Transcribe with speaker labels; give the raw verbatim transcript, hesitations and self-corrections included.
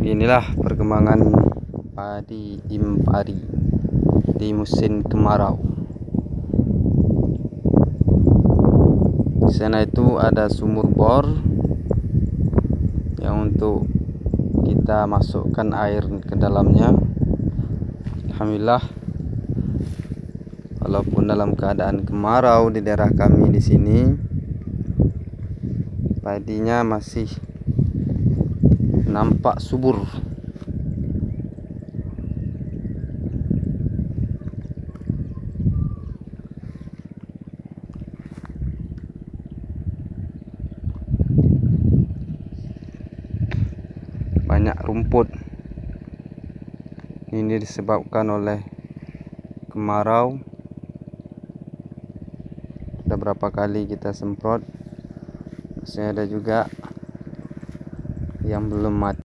Speaker 1: Inilah perkembangan padi impari di musim kemarau. Di sana itu ada sumur bor yang untuk kita masukkan air ke dalamnya. Alhamdulillah, walaupun dalam keadaan kemarau di daerah kami di sini, padinya masih nampak subur. Banyak rumput. Ini disebabkan oleh kemarau. Sudah berapa kali kita semprot. Masih ada juga yang belum mati.